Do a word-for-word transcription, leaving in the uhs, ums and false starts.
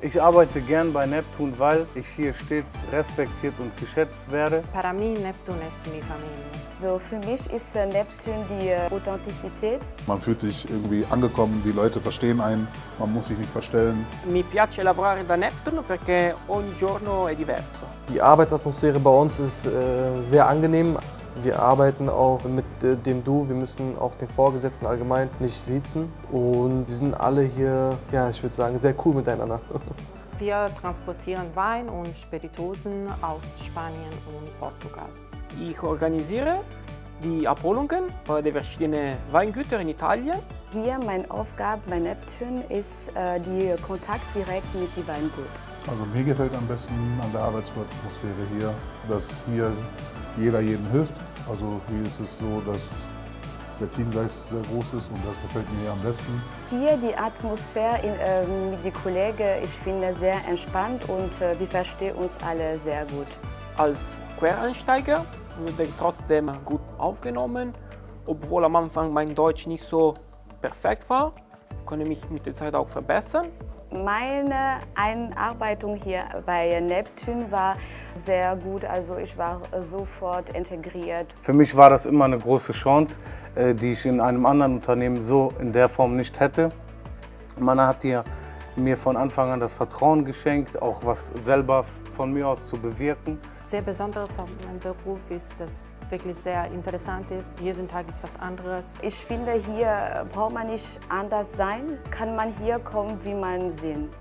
Ich arbeite gern bei Neptun, weil ich hier stets respektiert und geschätzt werde. Para mim, Neptun ist meine Familie. So, für mich ist Neptun die Authentizität. Man fühlt sich irgendwie angekommen, die Leute verstehen einen, man muss sich nicht verstellen. Mi piace lavorare da Neptun perché ogni giorno è diverso. Die Arbeitsatmosphäre bei uns ist äh, sehr angenehm. Wir arbeiten auch mit äh, dem Du, wir müssen auch den Vorgesetzten allgemein nicht siezen. Und wir sind alle hier, ja, ich würde sagen, sehr cool miteinander. Wir transportieren Wein und Spirituosen aus Spanien und Portugal. Ich organisiere die Abholungen bei den verschiedenen Weingütern in Italien. Hier meine Aufgabe bei Neptun ist äh, die Kontakt direkt mit dem Weingut. Also mir gefällt am besten an der Arbeitsatmosphäre hier, dass hier jeder jedem hilft. Also hier ist es so, dass der Teamgeist sehr groß ist und das gefällt mir hier am besten. Hier die Atmosphäre in, äh, mit den Kollegen, ich finde sehr entspannt und äh, wir verstehen uns alle sehr gut. Als Quereinsteiger wurde ich trotzdem gut aufgenommen, obwohl am Anfang mein Deutsch nicht so perfekt war, konnte mich mit der Zeit auch verbessern. Meine Einarbeitung hier bei Neptun war sehr gut, also ich war sofort integriert. Für mich war das immer eine große Chance, die ich in einem anderen Unternehmen so in der Form nicht hätte. Man hat hier mir von Anfang an das Vertrauen geschenkt, auch was selber von mir aus zu bewirken. Sehr Besonderes an meinem Beruf ist, dass es wirklich sehr interessant ist. Jeden Tag ist was anderes. Ich finde, hier braucht man nicht anders sein, kann man hier kommen, wie man sind.